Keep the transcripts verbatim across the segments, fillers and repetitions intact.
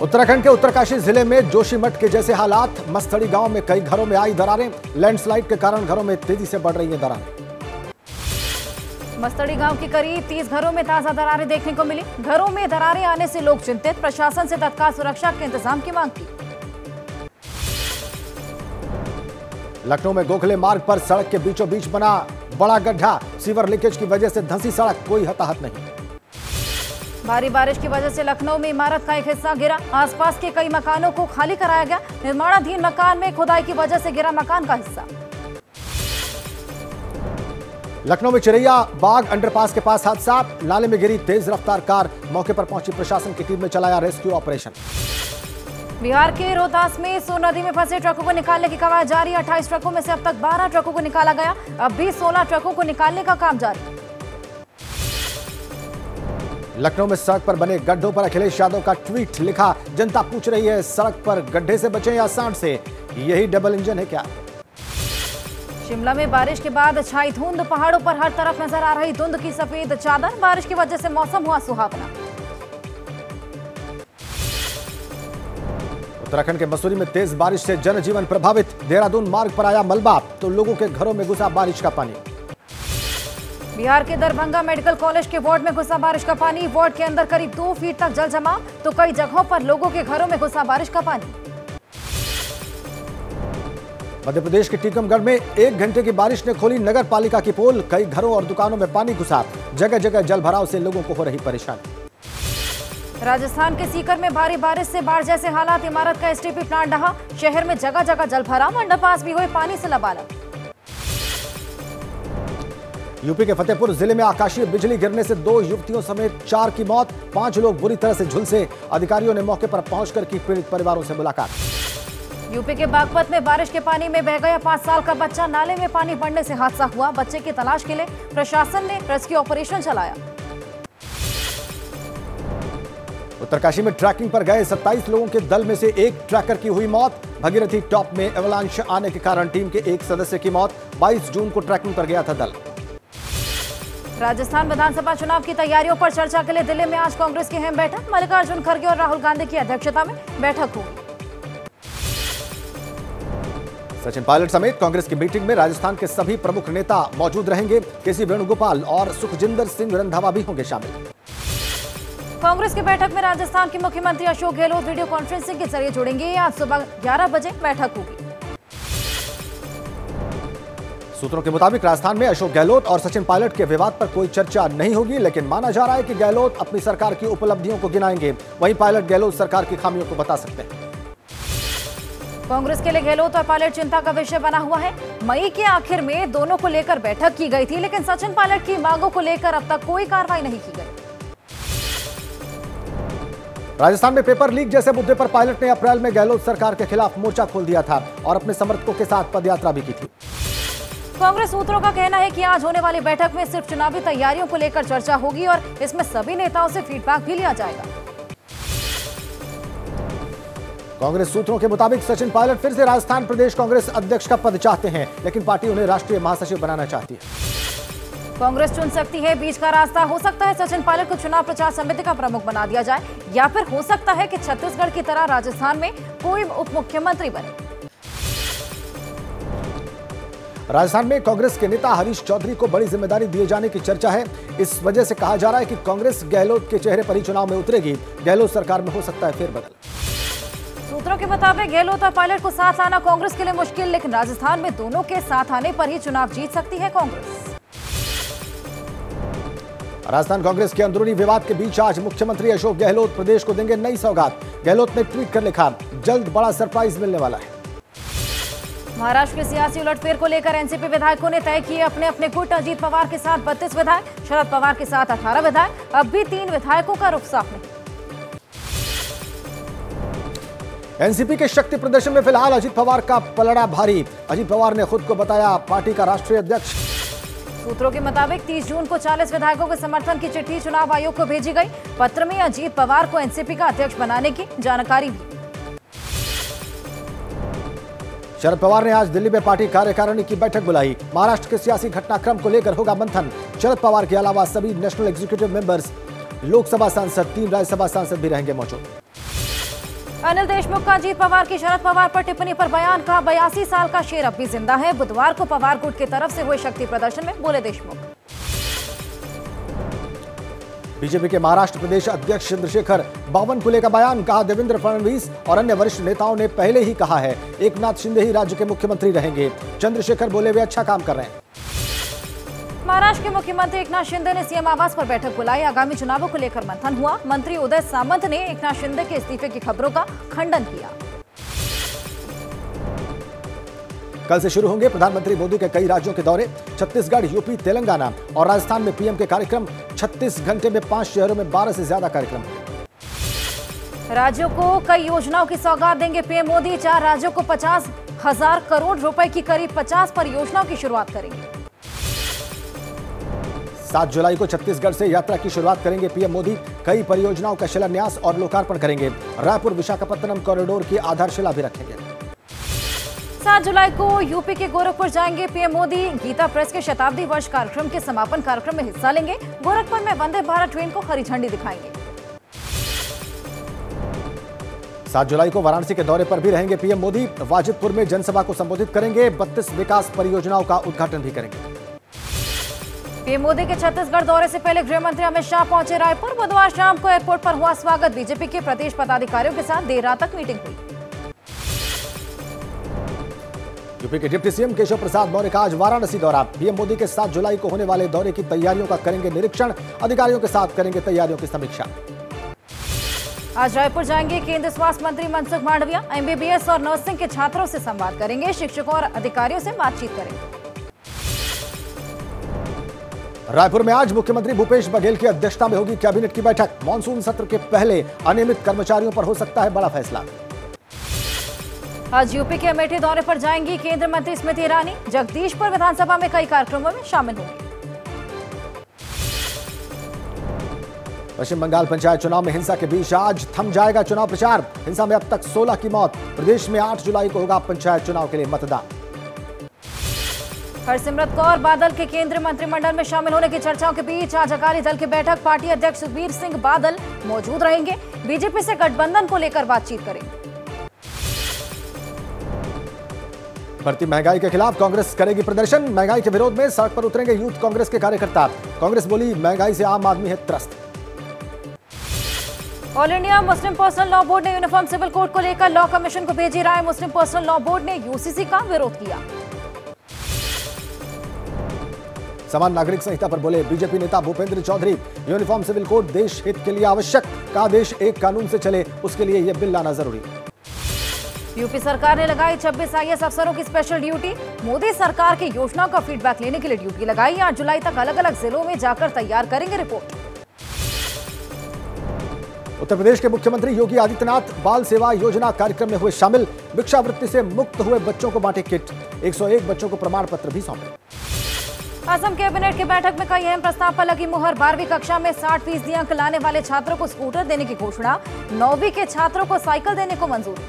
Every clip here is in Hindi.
उत्तराखंड के उत्तरकाशी जिले में जोशीमठ के जैसे हालात। मस्तड़ी गांव में कई घरों में आई दरारें। लैंडस्लाइड के कारण घरों में तेजी से बढ़ रही हैं दरारें। मस्तड़ी गांव के करीब तीस घरों में ताजा दरारें देखने को मिली। घरों में दरारें आने से लोग चिंतित। प्रशासन से तत्काल सुरक्षा के इंतजाम की मांग की। लखनऊ में गोखले मार्ग पर सड़क के बीचों बीच बना बड़ा गड्ढा। सीवर लीकेज की वजह से धंसी सड़क, कोई हताहत नहीं। भारी बारिश की वजह से लखनऊ में इमारत का एक हिस्सा गिरा। आसपास के कई मकानों को खाली कराया गया। निर्माणाधीन मकान में खुदाई की वजह से गिरा मकान का हिस्सा। लखनऊ में चिरैया बाग अंडरपास के पास हादसा। नाले में गिरी तेज रफ्तार कार। मौके पर पहुंची प्रशासन की टीम ने चलाया रेस्क्यू ऑपरेशन। बिहार के रोहतास में सोन नदी में फंसे ट्रकों को निकालने की कवायद जारी। अट्ठाईस ट्रकों में से अब तक बारह ट्रकों को निकाला गया। अब भी सोलह ट्रकों को निकालने का काम जारी। लखनऊ में सड़क पर बने गड्ढों पर अखिलेश यादव का ट्वीट लिखा। जनता पूछ रही है सड़क पर गड्ढे से बचें या सांड से, यही डबल इंजन है क्या? शिमला में बारिश के बाद छाई धुंध। पहाड़ों पर हर तरफ नजर आ रही धुंध की सफेद चादर। बारिश की वजह से मौसम हुआ सुहावना। उत्तराखंड के मसूरी में तेज बारिश से जनजीवन प्रभावित। देहरादून मार्ग पर आया मलबा तो लोगों के घरों में घुसा बारिश का पानी। बिहार के दरभंगा मेडिकल कॉलेज के वार्ड में घुसा बारिश का पानी। वार्ड के अंदर करीब दो फीट तक जल जमा तो कई जगहों पर लोगों के घरों में घुसा बारिश का पानी। मध्य प्रदेश के टीकमगढ़ में एक घंटे की बारिश ने खोली नगर पालिका की पोल। कई घरों और दुकानों में पानी घुसा। जगह जगह जल भराव से लोगों को हो रही परेशानी। राजस्थान के सीकर में भारी बारिश से बाढ़ जैसे हालात। इमारत का एसटीपी प्लांट ढहा। शहर में जगह जगह जल भराव। अंडरपास भी हुए पानी से लबालब। यूपी के फतेहपुर जिले में आकाशीय बिजली गिरने से दो युवतियों समेत चार की मौत। पांच लोग बुरी तरह से झुलसे। अधिकारियों ने मौके पर पहुंचकर की पीड़ित परिवारों से मुलाकात। यूपी के बागपत में बारिश के पानी में बह गया पांच साल का बच्चा। नाले में पानी बढ़ने से हादसा हुआ। बच्चे की तलाश के लिए प्रशासन ने रेस्क्यू ऑपरेशन चलाया। उत्तरकाशी में ट्रैकिंग पर गए सत्ताईस लोगों के दल में से एक ट्रैकर की हुई मौत। भगीरथी टॉप में एवलांश आने के कारण टीम के एक सदस्य की मौत। बाईस जून को ट्रैकिंग पर गया था दल। राजस्थान विधानसभा चुनाव की तैयारियों पर चर्चा के लिए दिल्ली में आज कांग्रेस की अहम बैठक। मल्लिकार्जुन खड़गे और राहुल गांधी की अध्यक्षता में बैठक हुई। सचिन पायलट समेत कांग्रेस की मीटिंग में राजस्थान के सभी प्रमुख नेता मौजूद रहेंगे। केसी वेणुगोपाल और सुखजिंदर सिंह रंधावा भी होंगे शामिल। कांग्रेस की बैठक में राजस्थान के मुख्यमंत्री अशोक गहलोत वीडियो कॉन्फ्रेंसिंग के जरिए जुड़ेंगे। आज सुबह ग्यारह बजे बैठक होगी। सूत्रों के मुताबिक राजस्थान में अशोक गहलोत और सचिन पायलट के विवाद पर कोई चर्चा नहीं होगी, लेकिन माना जा रहा है कि गहलोत अपनी सरकार की उपलब्धियों को गिनाएंगे। वहीं पायलट गहलोत सरकार की खामियों को बता सकते हैं। कांग्रेस के लिए गहलोत और पायलट चिंता का विषय बना हुआ है। मई के आखिर में दोनों को लेकर बैठक की गई थी, लेकिन सचिन पायलट की मांगों को लेकर अब तक कोई कार्रवाई नहीं की गई। राजस्थान में पेपर लीक जैसे मुद्दे पर पायलट ने अप्रैल में गहलोत सरकार के खिलाफ मोर्चा खोल दिया था और अपने समर्थकों के साथ पदयात्रा भी की थी। कांग्रेस सूत्रों का कहना है कि आज होने वाली बैठक में सिर्फ चुनावी तैयारियों को लेकर चर्चा होगी और इसमें सभी नेताओं से फीडबैक भी लिया जाएगा। कांग्रेस सूत्रों के मुताबिक सचिन पायलट फिर से राजस्थान प्रदेश कांग्रेस अध्यक्ष का पद चाहते हैं, लेकिन पार्टी उन्हें राष्ट्रीय महासचिव बनाना चाहती है। कांग्रेस चुन सकती है बीच का रास्ता। हो सकता है सचिन पायलट को चुनाव प्रचार समिति का प्रमुख बना दिया जाए, या फिर हो सकता है कि छत्तीसगढ़ की तरह राजस्थान में कोई उप मुख्यमंत्री बने। राजस्थान में कांग्रेस के नेता हरीश चौधरी को बड़ी जिम्मेदारी दिए जाने की चर्चा है। इस वजह से कहा जा रहा है कि कांग्रेस गहलोत के चेहरे पर ही चुनाव में उतरेगी। गहलोत सरकार में हो सकता है फेरबदल। सूत्रों के मुताबिक गहलोत और पायलट को साथ लाना कांग्रेस के लिए मुश्किल, लेकिन राजस्थान में दोनों के साथ आने पर ही चुनाव जीत सकती है कांग्रेस। राजस्थान कांग्रेस के अंदरूनी विवाद के बीच आज मुख्यमंत्री अशोक गहलोत प्रदेश को देंगे नई सौगात। गहलोत ने ट्वीट कर लिखा, जल्द बड़ा सरप्राइज मिलने वाला है। महाराष्ट्र की सियासी उलटफेर को लेकर एनसीपी विधायकों ने तय किए अपने अपने गुट। अजीत पवार के साथ बत्तीस विधायक, शरद पवार के साथ अठारह विधायक। अब भी तीन विधायकों का रुख साफ नहीं। एनसीपी के शक्ति प्रदर्शन में फिलहाल अजीत पवार का पलड़ा भारी। अजीत पवार ने खुद को बताया पार्टी का राष्ट्रीय अध्यक्ष। सूत्रों के मुताबिक तीस जून को चालीस विधायकों के समर्थन की चिट्ठी चुनाव आयोग को भेजी गई। पत्र में अजीत पवार को एनसीपी का अध्यक्ष बनाने की जानकारी दी। शरद पवार ने आज दिल्ली में पार्टी कार्यकारिणी की बैठक बुलाई। महाराष्ट्र के सियासी घटनाक्रम को लेकर होगा मंथन। शरद पवार के अलावा सभी नेशनल एग्जीक्यूटिव मेंबर्स, लोकसभा सांसद, तीन राज्यसभा सांसद भी रहेंगे मौजूद। अनिल देशमुख का अजीत पवार की शरद पवार पर टिप्पणी पर बयान, कहा बयासी साल का शेर अब भी जिंदा है। बुधवार को पवार गुट की तरफ से हुए शक्ति प्रदर्शन में बोले देशमुख। बीजेपी के महाराष्ट्र प्रदेश अध्यक्ष चंद्रशेखर बावनकुले का बयान, कहा देवेंद्र फडणवीस और अन्य वरिष्ठ नेताओं ने पहले ही कहा है एक नाथ शिंदे ही राज्य के मुख्यमंत्री रहेंगे। चंद्रशेखर बोले वे अच्छा काम कर रहे हैं। महाराष्ट्र के मुख्यमंत्री एकनाथ शिंदे ने सीएम आवास पर बैठक बुलाई। आगामी चुनावों को लेकर मंथन हुआ। मंत्री उदय सामंत ने एकनाथ शिंदे के इस्तीफे की खबरों का खंडन किया। कल से शुरू होंगे प्रधानमंत्री मोदी के कई राज्यों के दौरे। छत्तीसगढ़, यूपी, तेलंगाना और राजस्थान में पीएम के कार्यक्रम। छत्तीस घंटे में पांच शहरों में बारह से ज्यादा कार्यक्रम। राज्यों को कई योजनाओं की सौगात देंगे पीएम मोदी। चार राज्यों को पचास हजार करोड़ रुपए की करीब पचास परियोजनाओं की शुरुआत करेंगे। सात जुलाई को छत्तीसगढ़ से यात्रा की शुरुआत करेंगे पीएम मोदी। कई परियोजनाओं का शिलान्यास और लोकार्पण करेंगे। रायपुर विशाखापत्तनम कॉरिडोर की आधारशिला भी रखेंगे। सात जुलाई को यूपी के गोरखपुर जाएंगे पीएम मोदी। गीता प्रेस के शताब्दी वर्ष कार्यक्रम के समापन कार्यक्रम में हिस्सा लेंगे। गोरखपुर में वंदे भारत ट्रेन को हरी झंडी दिखाएंगे। सात जुलाई को वाराणसी के दौरे पर भी रहेंगे पीएम मोदी। वाजिदपुर में जनसभा को संबोधित करेंगे। बत्तीस विकास परियोजनाओं का उद्घाटन भी करेंगे। पीएम मोदी के छत्तीसगढ़ दौरे से पहले गृह मंत्री अमित शाह पहुंचे रायपुर। बुधवार शाम को एयरपोर्ट पर हुआ स्वागत। बीजेपी के प्रदेश पदाधिकारियों के साथ देर रात तक मीटिंग हुई। यूपी के डिप्टी सीएम केशव प्रसाद मौर्य का आज वाराणसी दौरा। पीएम मोदी के सात जुलाई को होने वाले दौरे की तैयारियों का करेंगे निरीक्षण। अधिकारियों के साथ करेंगे तैयारियों की समीक्षा। आज रायपुर जाएंगे केंद्रीय स्वास्थ्य मंत्री मनसुख मांडविया। एमबीबीएस और नर्सिंग के छात्रों से संवाद करेंगे। शिक्षकों और अधिकारियों से बातचीत करेंगे। रायपुर में आज मुख्यमंत्री भूपेश बघेल की अध्यक्षता में होगी कैबिनेट की बैठक। मॉनसून सत्र के पहले अनियमित कर्मचारियों पर हो सकता है बड़ा फैसला। आज यूपी के अमेठी दौरे पर जाएंगी केंद्रीय मंत्री स्मृति ईरानी। जगदीशपुर विधानसभा में कई कार्यक्रमों में शामिल होंगी। पश्चिम बंगाल पंचायत चुनाव में हिंसा के बीच आज थम जाएगा चुनाव प्रचार। हिंसा में अब तक सोलह की मौत। प्रदेश में आठ जुलाई को होगा पंचायत चुनाव के लिए मतदान। हरसिमरत कौर बादल के केंद्रीय मंत्रिमंडल में शामिल होने की चर्चाओं के बीच आज अकाली दल की बैठक। पार्टी अध्यक्ष सुखबीर सिंह बादल मौजूद रहेंगे। बीजेपी से गठबंधन को लेकर बातचीत करेंगे। बढ़ती महंगाई के खिलाफ कांग्रेस करेगी प्रदर्शन। महंगाई के विरोध में सड़क पर उतरेंगे यूथ कांग्रेस के कार्यकर्ता। कांग्रेस बोली महंगाई से आम आदमी है त्रस्त। All India Muslim Personal Law Board ने यूनिफॉर्म सिविल कोड को लेकर लॉ कमीशन को भेजी राय। मुस्लिम पर्सनल लॉ बोर्ड ने यूसीसी का विरोध किया। समान नागरिक संहिता पर बोले बीजेपी नेता Bhupendra Chaudhary. Uniform civil code देश हित के लिए आवश्यक। कहा देश एक कानून से चले उसके लिए यह बिल लाना जरूरी। यूपी सरकार ने लगाई छब्बीस आईएएस अफसरों की स्पेशल ड्यूटी। मोदी सरकार की योजनाओं का फीडबैक लेने के लिए ड्यूटी लगाई। आठ जुलाई तक अलग अलग जिलों में जाकर तैयार करेंगे रिपोर्ट। उत्तर प्रदेश के मुख्यमंत्री योगी आदित्यनाथ बाल सेवा योजना कार्यक्रम में हुए शामिल। भिक्षावृत्ति से मुक्त हुए बच्चों को बांटे किट। एक सौ एक बच्चों को प्रमाण पत्र भी सौंपे। असम कैबिनेट की बैठक में कई अहम प्रस्ताव पर लगी मुहर। बारहवीं कक्षा में साठ फीसदी अंक लाने वाले छात्रों को स्कूटर देने की घोषणा। नौवीं के छात्रों को साइकिल देने को मंजूरी।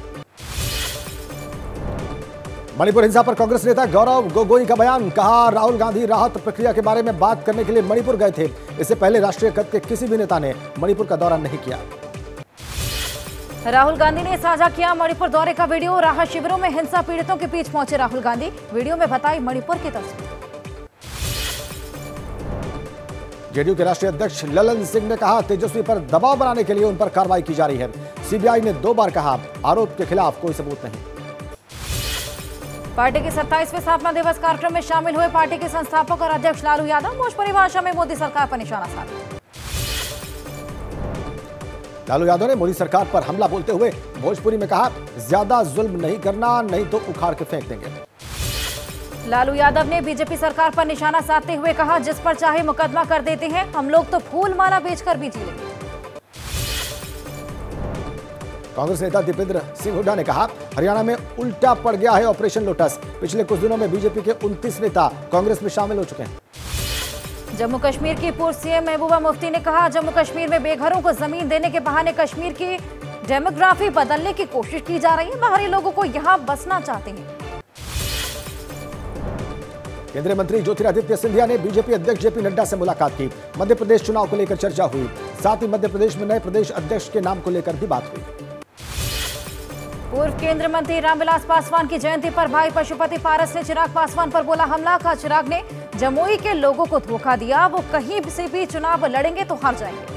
मणिपुर हिंसा पर कांग्रेस नेता गौरव गोगोई का बयान। कहा राहुल गांधी राहत प्रक्रिया के बारे में बात करने के लिए मणिपुर गए थे। इससे पहले राष्ट्रीय कद के किसी भी नेता ने मणिपुर का दौरा नहीं किया। राहुल गांधी ने साझा किया मणिपुर दौरे का वीडियो। राहत शिविरों में हिंसा पीड़ितों के बीच पहुंचे राहुल गांधी। वीडियो में बताई मणिपुर की तस्वीर। जेडीयू के राष्ट्रीय अध्यक्ष ललन सिंह ने कहा तेजस्वी पर दबाव बनाने के लिए उन पर कार्रवाई की जा रही है। सीबीआई ने दो बार कहा आरोप के खिलाफ कोई सबूत नहीं। पार्टी के सत्ताईसवें स्थापना दिवस कार्यक्रम में शामिल हुए पार्टी के संस्थापक और अध्यक्ष लालू यादव। भोजपुरी भाषा में मोदी सरकार पर निशाना साधा। लालू यादव ने मोदी सरकार पर हमला बोलते हुए भोजपुरी में कहा ज्यादा जुल्म नहीं करना, नहीं तो उखाड़ के फेंक देंगे। लालू यादव ने बीजेपी सरकार पर निशाना साधते हुए कहा जिस पर चाहे मुकदमा कर देते हैं, हम लोग तो फूल माला बेचकर भी जी लेंगे। कांग्रेस नेता दीपेंद्र सिंह हुड्डा ने कहा हरियाणा में उल्टा पड़ गया है ऑपरेशन लोटस। पिछले कुछ दिनों में बीजेपी के उनतीस नेता कांग्रेस में शामिल हो चुके हैं। जम्मू कश्मीर की पूर्व सीएम महबूबा मुफ्ती ने कहा जम्मू कश्मीर में बेघरों को जमीन देने के बहाने कश्मीर की डेमोग्राफी बदलने की कोशिश की जा रही है। बाहरी लोगों को यहां बसना चाहते हैं। केंद्रीय मंत्री ज्योतिरादित्य सिंधिया ने बीजेपी अध्यक्ष जेपी नड्डा से मुलाकात की। मध्य प्रदेश चुनाव को लेकर चर्चा हुई। साथ ही मध्य प्रदेश में नए प्रदेश अध्यक्ष के नाम को लेकर भी बात हुई। पूर्व केंद्रीय मंत्री रामविलास पासवान की जयंती पर भाई पशुपति पारस ने चिराग पासवान पर बोला हमला। कहा चिराग ने जमुई के लोगों को धोखा दिया, वो कहीं से भी चुनाव लड़ेंगे तो हार जाएंगे।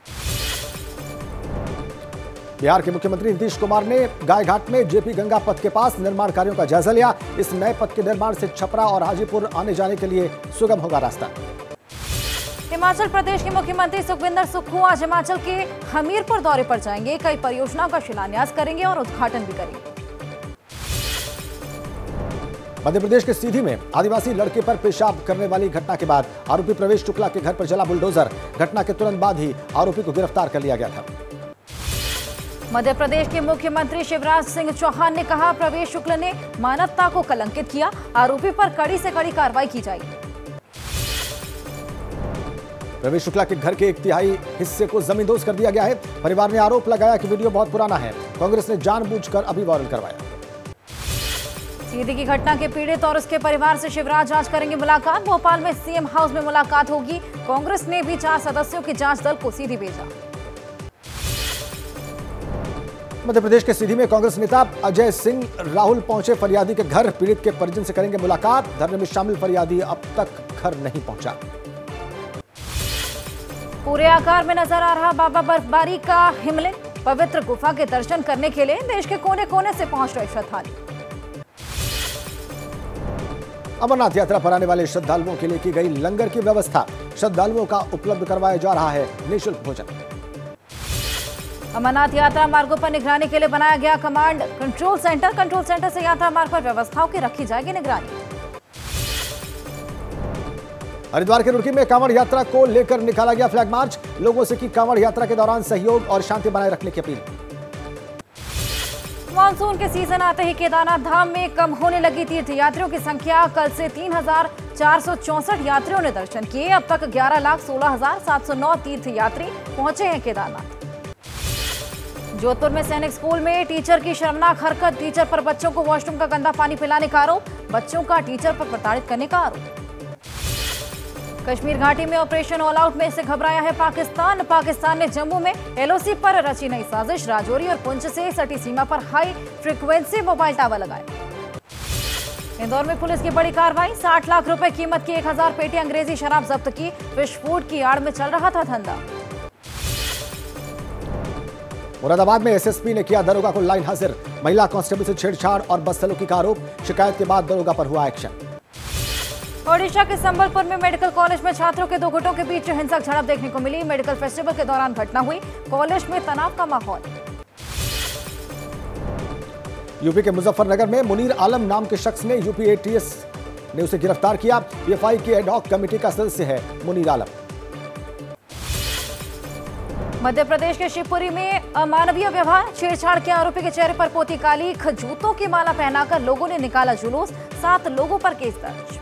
बिहार के मुख्यमंत्री नीतीश कुमार ने गायघाट में जेपी गंगा पथ के पास निर्माण कार्यों का जायजा लिया। इस नए पथ के निर्माण से छपरा और हाजीपुर आने जाने के लिए सुगम होगा रास्ता। हिमाचल प्रदेश के मुख्यमंत्री सुखविंदर सुक्खू आज हिमाचल के हमीरपुर दौरे पर जाएंगे। कई परियोजनाओं का शिलान्यास करेंगे और उद्घाटन भी करेंगे। मध्य प्रदेश के सीधी में आदिवासी लड़के पर पेशाब करने वाली घटना के बाद आरोपी प्रवेश शुक्ला के घर पर चला बुलडोजर। घटना के तुरंत बाद ही आरोपी को गिरफ्तार कर लिया गया था। मध्य प्रदेश के मुख्यमंत्री शिवराज सिंह चौहान ने कहा प्रवेश शुक्ला ने मानवता को कलंकित किया, आरोपी पर कड़ी से कड़ी कार्रवाई की जाएगी। प्रवेश शुक्ला के घर के एक तिहाई हिस्से को जमींदोज कर दिया गया है। परिवार ने आरोप लगाया कि वीडियो बहुत पुराना है। कांग्रेस ने जानबूझकर अभी वायरल करवाया। सीधी की घटना के पीड़ित और उसके परिवार से शिवराज आज करेंगे मुलाकात। भोपाल में सीएम हाउस में मुलाकात होगी। कांग्रेस ने भी चार सदस्यों के जांच दल को सीधी भेजा। मध्य प्रदेश के सीधी में कांग्रेस नेता अजय सिंह राहुल पहुंचे फरियादी के घर। पीड़ित के परिजन से करेंगे मुलाकात। धरने में शामिल फरियादी अब तक घर नहीं पहुंचा। पूरे आकार में नजर आ रहा बाबा बर्फबारी का हिमलिंग। पवित्र गुफा के दर्शन करने के लिए देश के कोने कोने से पहुंच रहे श्रद्धालु। अमरनाथ यात्रा पर आने वाले श्रद्धालुओं के लिए की गई लंगर की व्यवस्था। श्रद्धालुओं का उपलब्ध करवाया जा रहा है निःशुल्क भोजन। अमरनाथ यात्रा मार्गों पर निगरानी के लिए बनाया गया command control centre. Control centre से यात्रा मार्ग पर व्यवस्थाओं की रखी जाएगी निगरानी। हरिद्वार के रुड़की में कांवड़ यात्रा को लेकर निकाला गया फ्लैग मार्च। लोगों से की कांवड़ यात्रा के दौरान सहयोग और शांति बनाए रखने की अपील। मानसून के सीजन आते ही केदारनाथ धाम में कम होने लगी तीर्थ यात्रियों की संख्या। कल से तीन हजार चार सौ चौसठ यात्रियों ने दर्शन किए। अब तक ग्यारह लाख सोलह हजार सात सौ नौ तीर्थ यात्री पहुंचे हैं केदारनाथ। जोधपुर में सैनिक स्कूल में टीचर की शर्मनाक हरकत। टीचर पर बच्चों को वॉशरूम का गंदा पानी पिलाने का आरोप। बच्चों का टीचर पर प्रताड़ित करने का आरोप। कश्मीर घाटी में ऑपरेशन ऑल आउट में से घबराया है पाकिस्तान। पाकिस्तान ने जम्मू में एलओसी पर रची नई साजिश। राजौरी और पुंछ से सटी सीमा पर हाई फ्रीक्वेंसी मोबाइल टावर लगाए। इंदौर में पुलिस की बड़ी कार्रवाई। साठ लाख रुपए कीमत की एक हजार पेटी अंग्रेजी शराब जब्त की। विस्फोट की आड़ में चल रहा था धंधा। मुरादाबाद में एसएसपी ने किया दरोगा को लाइन हाजिर। महिला कांस्टेबल से छेड़छाड़ और बदसलूकी का आरोप। शिकायत के बाद दरोगा पर हुआ एक्शन। ओडिशा के संबलपुर में मेडिकल कॉलेज में छात्रों के दो गुटों के बीच हिंसक झड़प देखने को मिली। मेडिकल फेस्टिवल के दौरान घटना हुई। कॉलेज में तनाव का माहौल। यूपी के मुजफ्फरनगर में मुनीर आलम नाम के शख्स ने यूपी एटीएस ने उसे गिरफ्तार किया। पीएफआई की एडहॉक कमेटी का सदस्य है मुनीर आलम। मध्य प्रदेश के शिवपुरी में अमानवीय व्यवहार। छेड़छाड़ के आरोपी के चेहरे पर पोती काली। जूतों की माला पहनाकर लोगों ने निकाला जुलूस। सात लोगों पर केस दर्ज।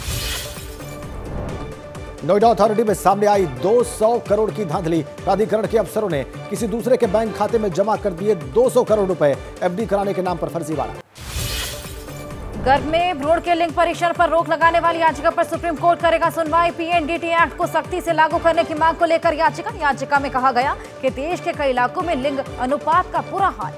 नोएडा अथॉरिटी में सामने आई दो सौ करोड़ की धांधली। प्राधिकरण के अफसरों ने किसी दूसरे के बैंक खाते में जमा कर दिए दो सौ करोड़ रुपए। एफडी कराने के नाम पर फर्जीवाड़ा। गर्भ में भ्रूण के लिंग परीक्षण पर रोक लगाने वाली याचिका पर सुप्रीम कोर्ट करेगा सुनवाई। पीएनडीटी एक्ट को सख्ती से लागू करने की मांग को लेकर याचिका। याचिका में कहा गया कि देश के कई इलाकों में लिंग अनुपात का बुरा हाल।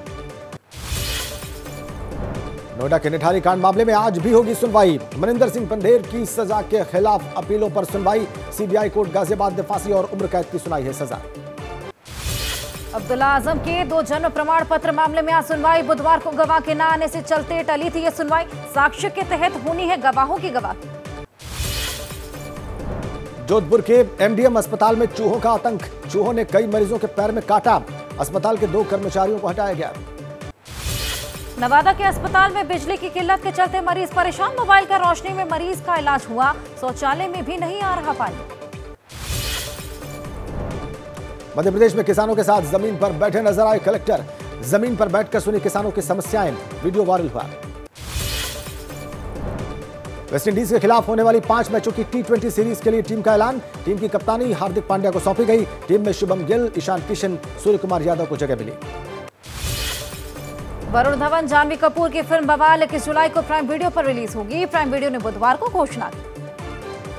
नोएडा के निठारी कांड मामले में आज भी होगी सुनवाई। मनिंदर सिंह पंढेर की सजा के खिलाफ अपीलों पर सुनवाई। सीबीआई कोर्ट गाजियाबाद ने फांसी और उम्र कैद की सुनाई है सजा। अब्दुल्ला आजम के दो जन्म प्रमाण पत्र मामले में आज सुनवाई। बुधवार को गवाह के न आने से चलते टली थी यह सुनवाई। साक्ष्य के तहत होनी है गवाहों की गवाही। जोधपुर के एमडीएम अस्पताल में चूहों का आतंक। चूहों ने कई मरीजों के पैर में काटा। अस्पताल के दो कर्मचारियों को हटाया गया। नवादा के अस्पताल में बिजली की किल्लत के चलते मरीज परेशान। मोबाइल का रोशनी में मरीज का इलाज हुआ। शौचालय में भी नहीं आ रहा पानी। मध्य प्रदेश में किसानों के साथ जमीन पर बैठे नजर आए कलेक्टर। जमीन पर बैठकर सुनी किसानों की समस्याएं। वीडियो वायरल हुआ। वेस्टइंडीज के खिलाफ होने वाली पांच मैचों की टी ट्वेंटी सीरीज के लिए टीम का ऐलान। टीम की कप्तानी हार्दिक पांड्या को सौंपी गई। टीम में शुभम गिल, ईशान किशन, सूर्य कुमार यादव को जगह मिली। वरुण धवन, जानवी कपूर की फिल्म बवाल इक्कीस जुलाई को प्राइम वीडियो पर रिलीज होगी। प्राइम वीडियो ने बुधवार को घोषणा की।